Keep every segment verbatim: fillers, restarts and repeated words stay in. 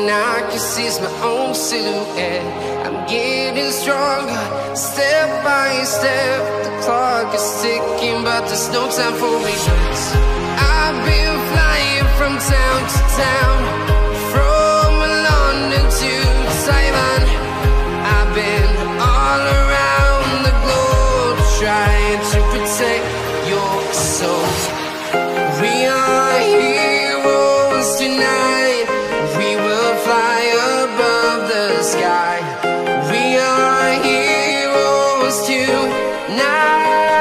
thing I can see is my own silhouette. I'm getting stronger, step by step. The clock is ticking, but there's no time for regrets. I've been flying from town to town, from London to Taiwan. I've been all around the globe, trying to protect your soul. We are heroes tonight. We will fly above the sky. We are heroes tonight.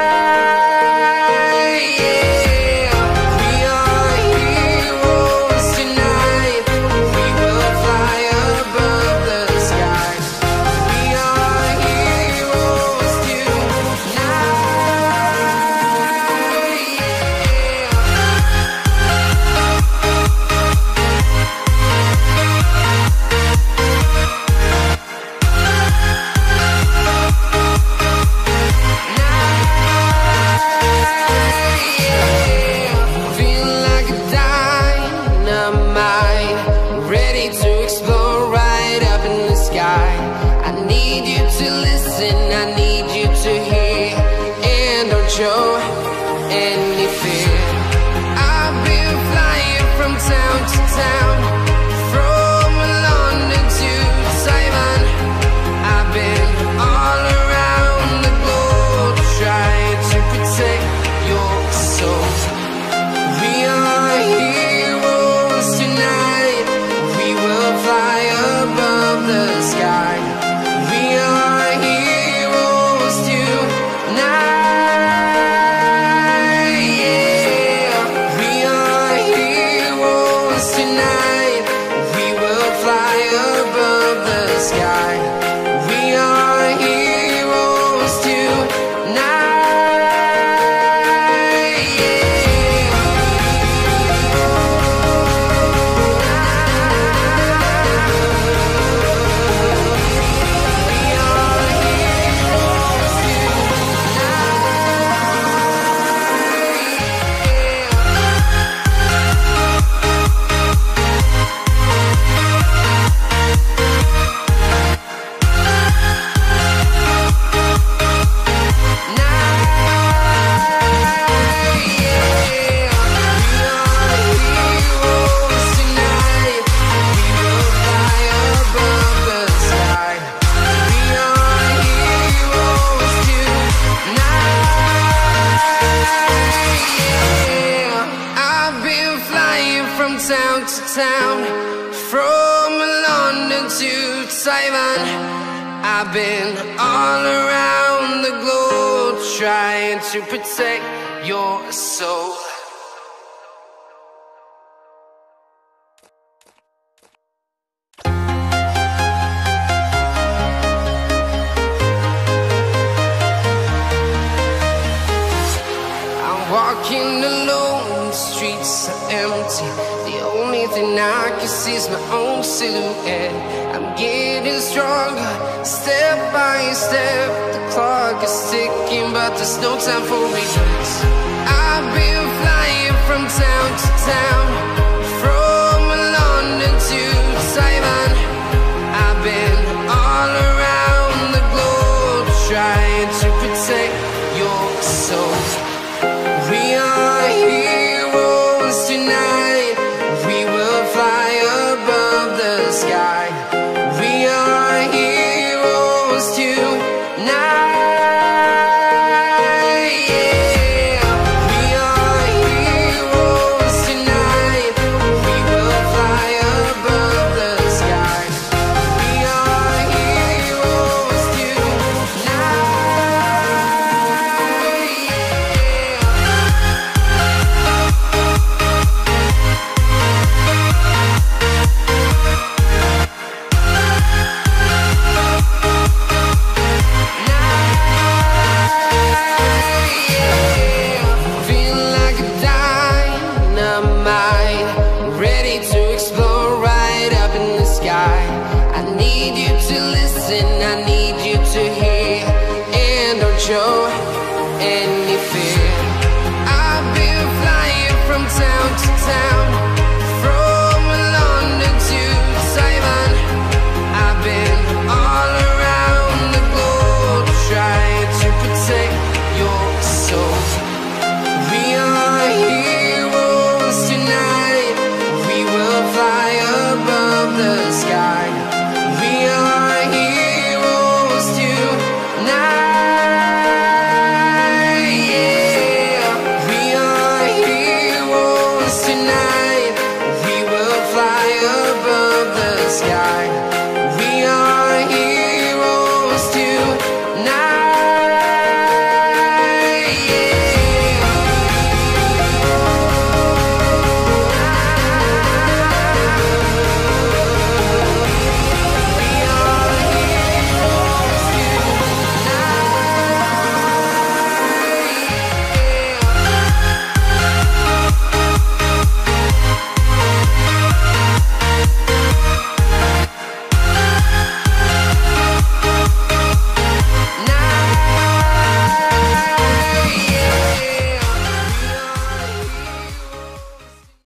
Show any fear. I've been flying from town to town, from London to Taiwan. I've been all around the globe, trying to protect your soul. We are heroes tonight. We will fly above the sky. We are heroes tonight. Town to town, from London to Taiwan. I've been all around the globe, trying to protect your soul. I'm walking alone, the streets are empty. The only thing I can see is my own silhouette. I'm getting stronger, step by step. The clock is ticking, but there's no time for regrets. I've been flying from town to town, from London to Taiwan. I've been all around the globe, trying to protect your soul. We are heroes tonight. We will fly above the sky. We are heroes tonight. I need you to listen, I need you